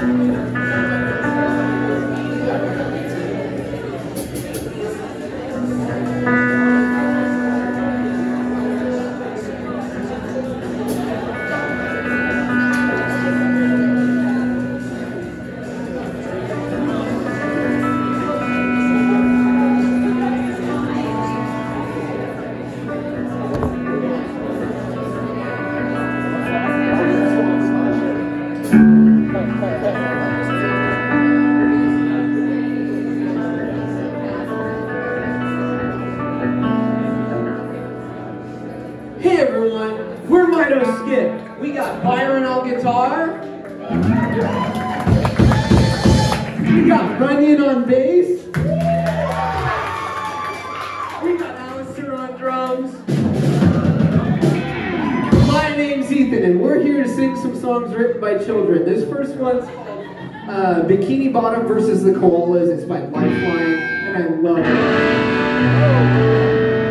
Hey everyone, we're Mido Skip. We got Byron on guitar. We got Runyon on bass. We got Alistair on drums. My name's Ethan and we're here to sing some songs written by children. This first one's called Bikini Bottom versus the Koalas. It's by Lifeline and I love it.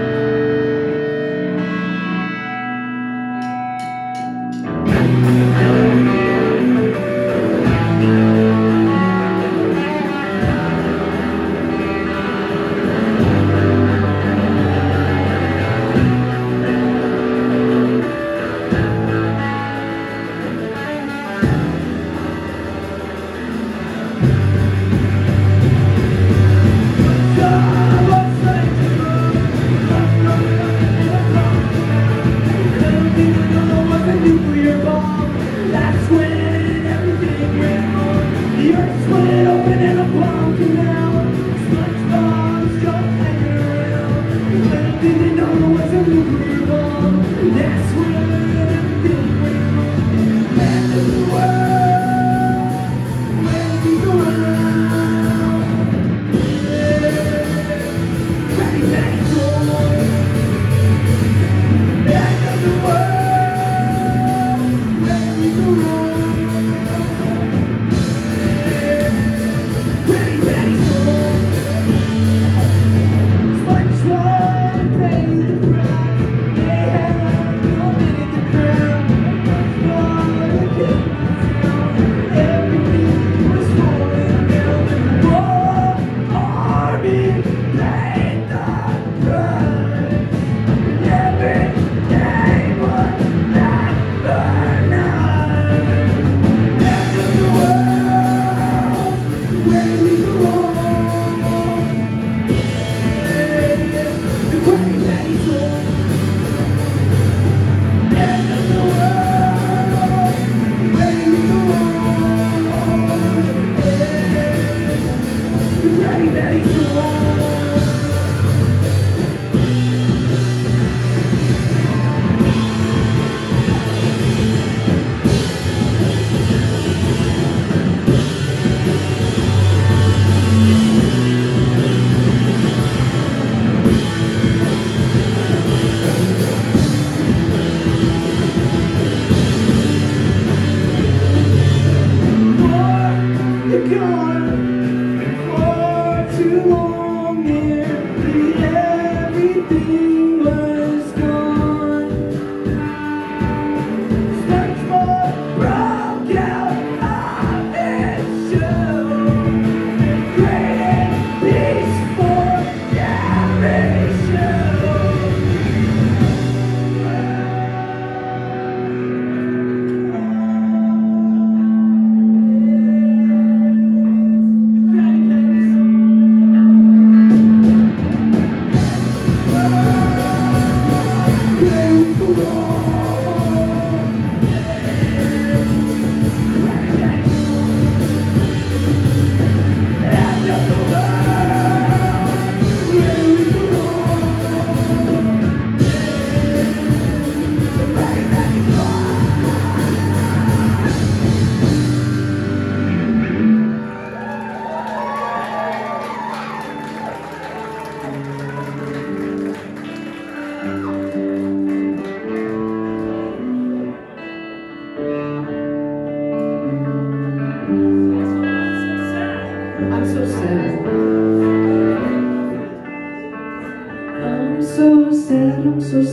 I'm so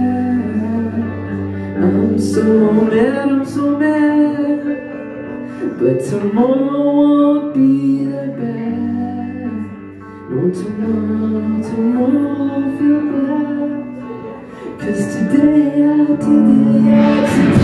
sad. I'm so mad, I'm so mad. But tomorrow won't be the best. No, tomorrow won't feel bad. 'Cause today after the accident,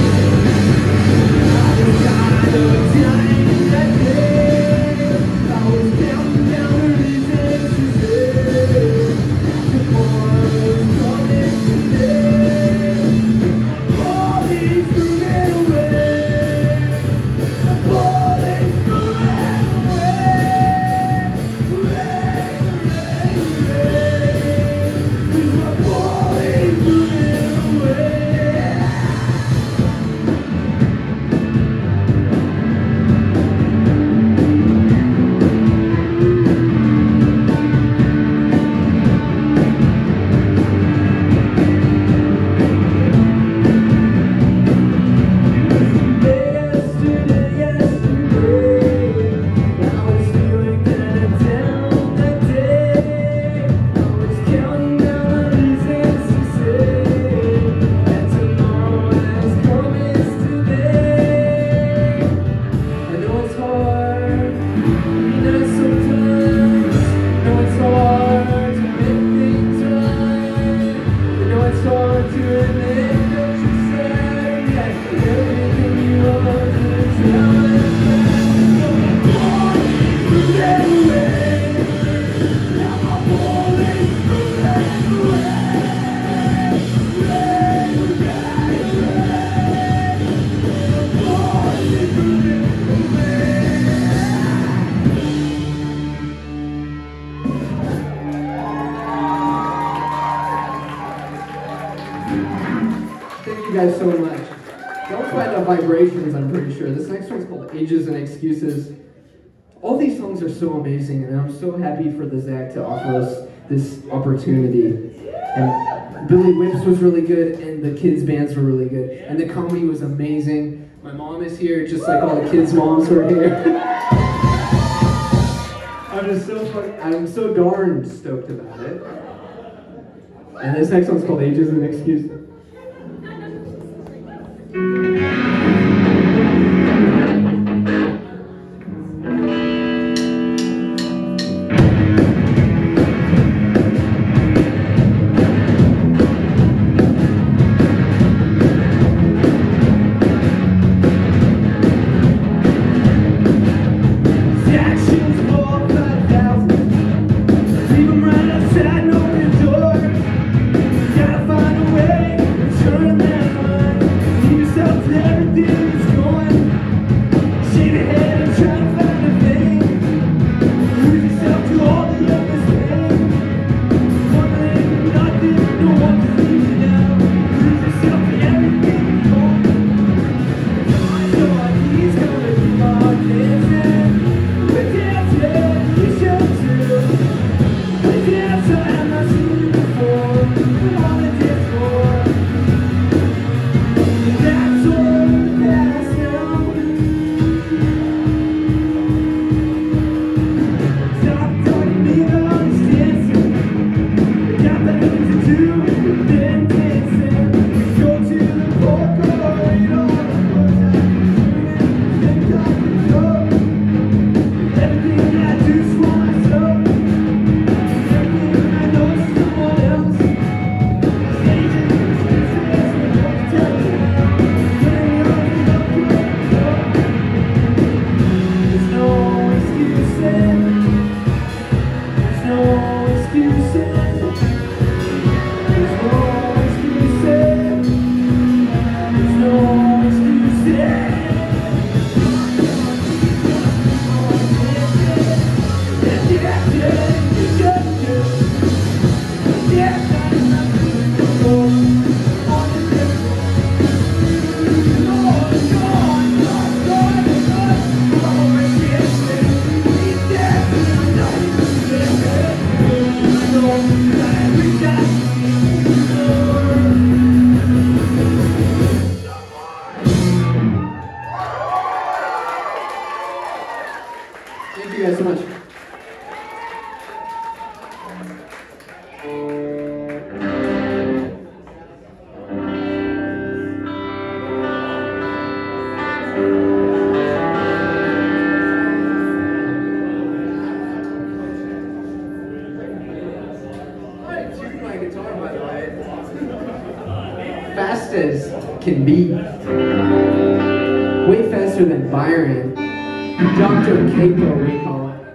I was dying that day. I was counting down the reasons to say tomorrow's coming today. All these moving away, all these moving away, is my body's moving away. Thank you guys so much. Don't find out vibrations, I'm pretty sure. This next one's called Ages and Excuses. All these songs are so amazing, and I'm so happy for the Zach to offer us this opportunity. And Billy Whips was really good, and the kids' bands were really good, and the comedy was amazing. My mom is here, just like all the kids' moms were here. I'm so darn stoked about it. And this next one's called Ages and Excuses. Thank you guys so much. can be. Way faster than Byron. Dr. Capo, we call it.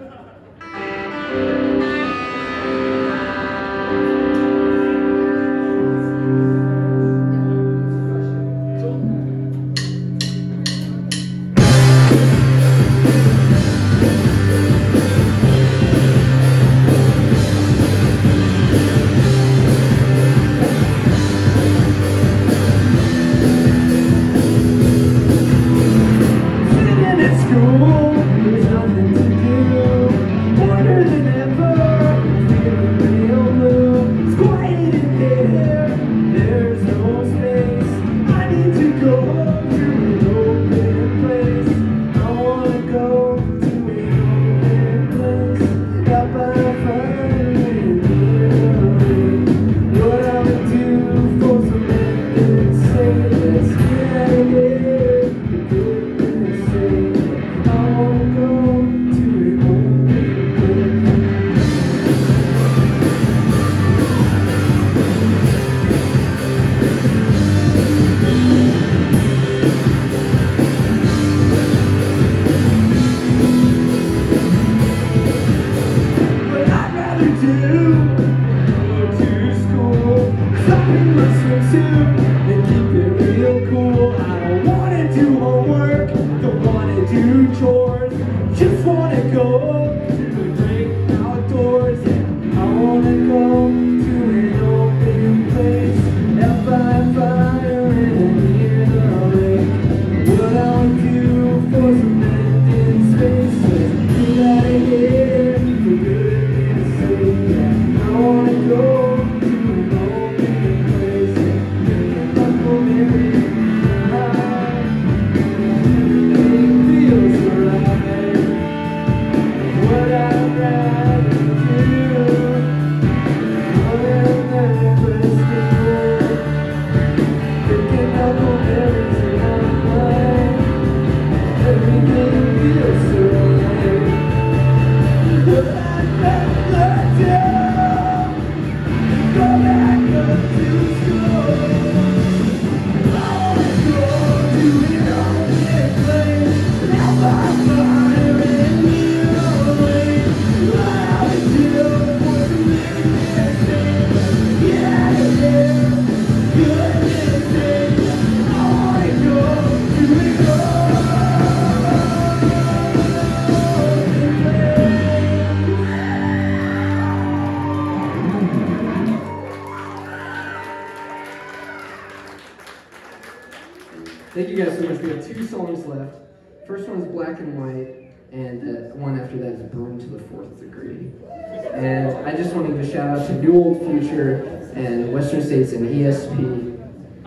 Thank you guys so much. We have 2 songs left. First one is Black and White, and the one after that is Burned to the 4th Degree. And I just wanted to shout out to New Old Future and Western States and ESP.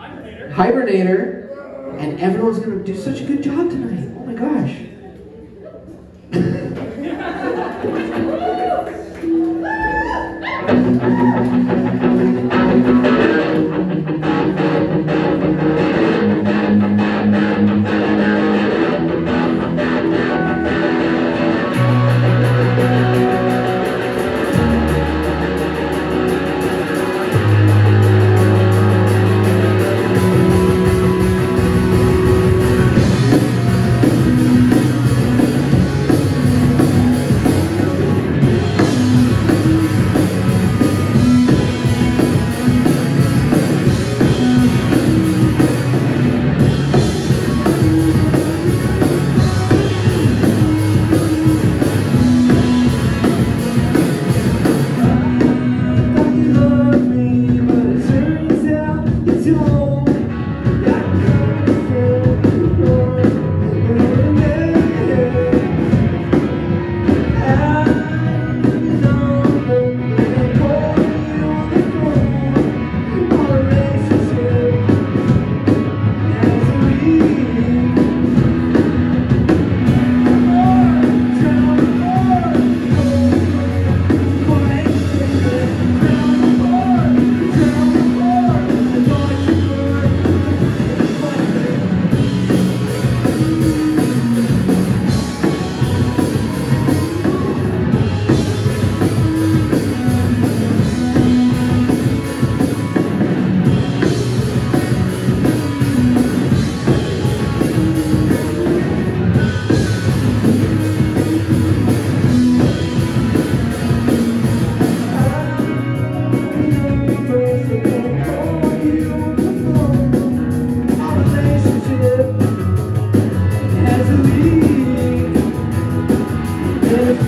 Hibernator. And everyone's going to do such a good job tonight. Oh my gosh.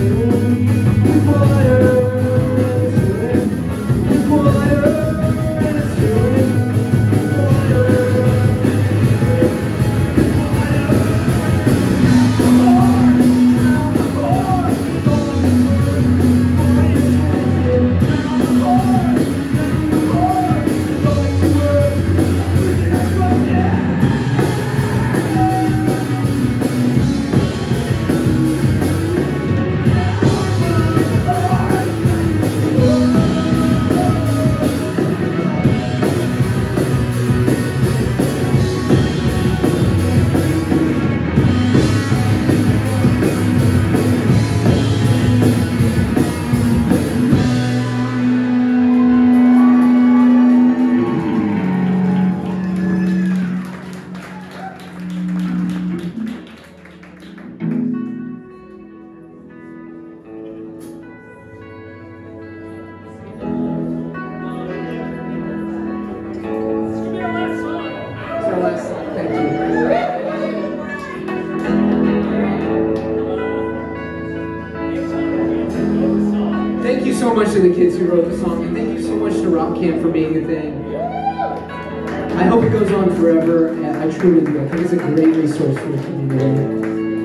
Thank you so much to the kids who wrote the song, and thank you so much to Rock Camp for being a thing. I hope it goes on forever, and I truly do. I think it's a great resource for the community.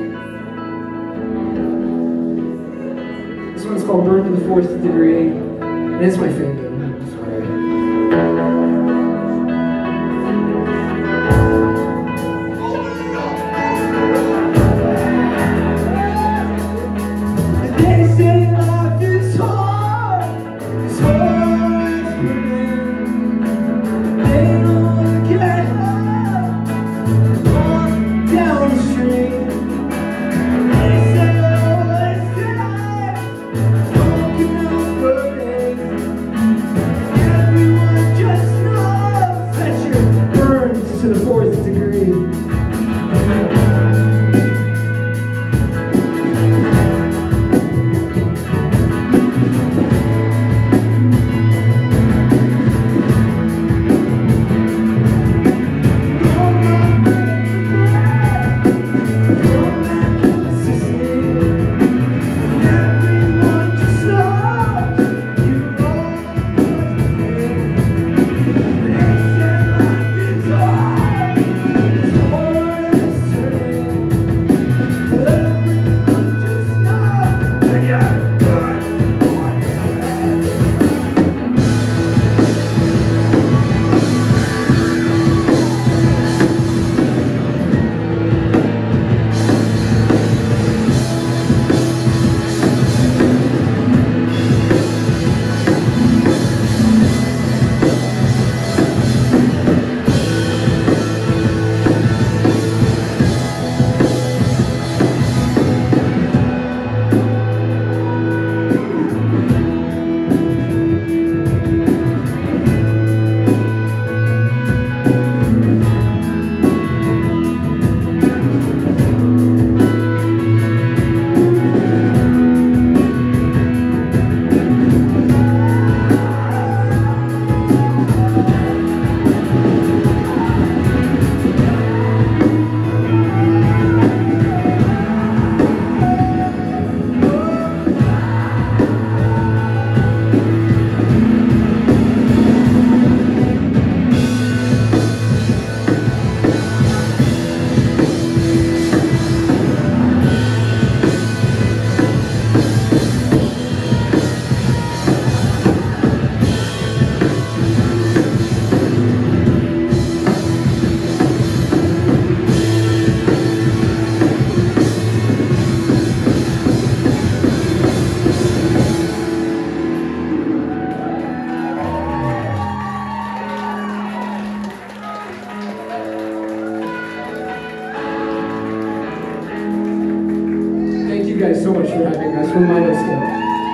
This one's called Burn to the Fourth Degree, and it's my favorite. I'm sorry. You guys so much for having us from Milo Scale.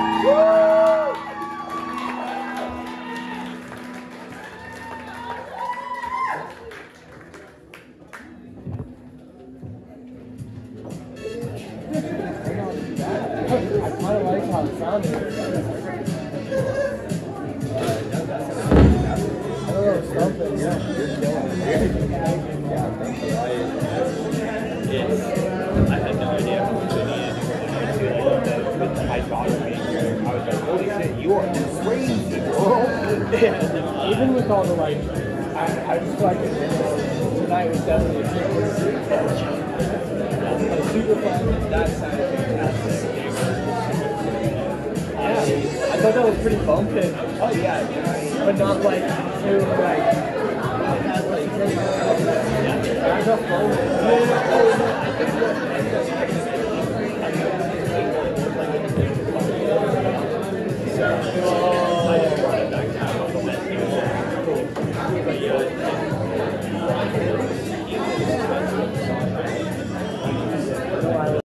I kind of like how it sounded. I don't know, something, yeah. I had no idea. crazy, bro. Yeah, even with all the like, I just feel like tonight was definitely a super fun. That side of things. Yeah, I thought that was pretty bumping. Oh yeah, but not like too like. It had like. Yeah,